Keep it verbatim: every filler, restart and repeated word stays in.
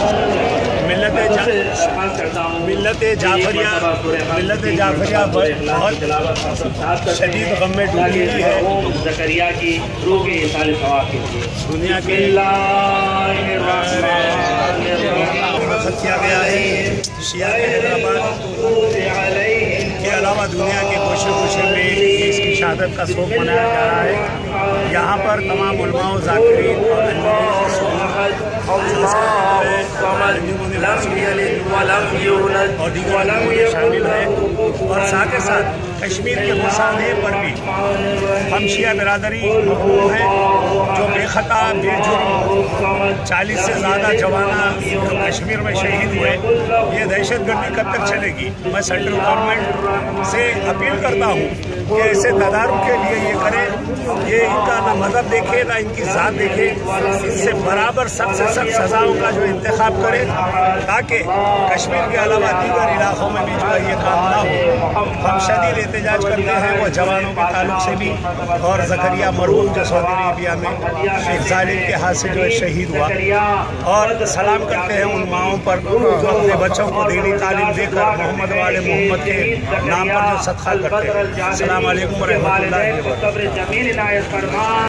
ملت ملت جعفریہ ملت جعفریہ بہت شدید غم میں ڈوبی ہوئی ہے۔ زکریا کی روح کے احسان ثواب کے لیے دنیا کے وقت کیا گیا ہے شیعہ کے حیدرآباد کے علاوہ دنیا کے گوشے گوشے میں اس کی شہادت کا شوق منایا جا رہا ہے۔ یہاں پر تمام علماء و ذاکرین اور دیگر شامل ہیں، اور ساتھ ہی ساتھ کشمیر کے مسانے پر بھی ہم شیعہ برادری محروم ہیں، جو بے خطا بے جرم چالیس سے زیادہ جوانہ کشمیر میں شہید ہوئے۔ یہ دہشت گردی کب تک چلے گی؟ میں سینٹرل گورنمنٹ سے اپیل کرتا ہوں کہ ایسے تدارک کے لیے یہ کرے، یہ ان کا نہ مذہب دیکھے نہ ان کی ذات دیکھے، اس سے برابر سب سے سخت سزاؤں کا جو انتخاب کرے، تاکہ کشمیر کے علاوہ دیگر علاقوں میں بھی جو ہے یہ کام نہ ہو۔ ہم شدید احتجاج کرتے ہیں وہ جوانوں کے تعلق سے بھی، اور زکریہ مرحوم جو سعودی عربیہ میں ایک ظالم کے ہاتھ سے جو ہے شہید ہوا، اور سلام کرتے ہیں ان ماؤں پر جو اپنے بچوں کو دینی تعلیم دے کر محمد والے محمد کے نام پر جو صدقہ کرتے ہیں۔ السلام علیکم ورحمۃ اللہ وبرکاتہ۔